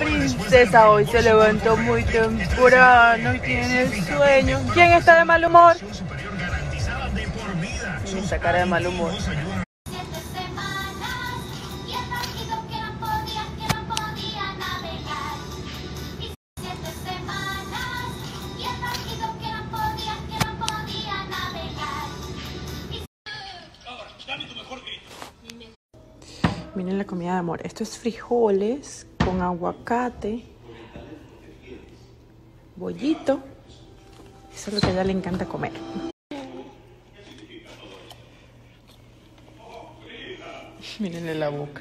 princesa hoy se levantó muy temprano y tiene sueño. ¿Quién está de mal humor? Y esa cara de mal humor. Miren la comida de amor. Esto es frijoles con aguacate, bollito. Eso es lo que a ella le encanta comer. Mírenle la boca.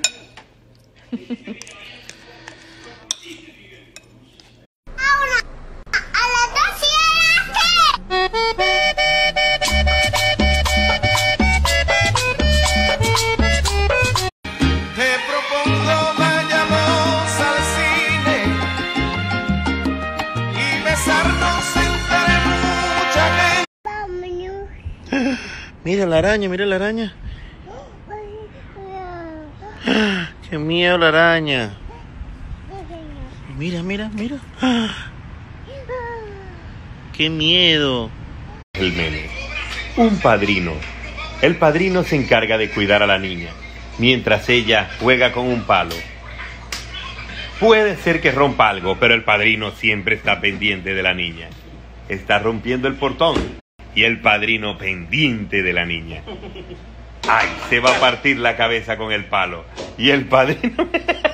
Mira la araña, mira la araña. Qué miedo la araña. Mira, mira, mira. Qué miedo. El nene. Un padrino. El padrino se encarga de cuidar a la niña, mientras ella juega con un palo. Puede ser que rompa algo, pero el padrino siempre está pendiente de la niña. Está rompiendo el portón y el padrino pendiente de la niña. ¡Ay! Se va a partir la cabeza con el palo. Y el padrino...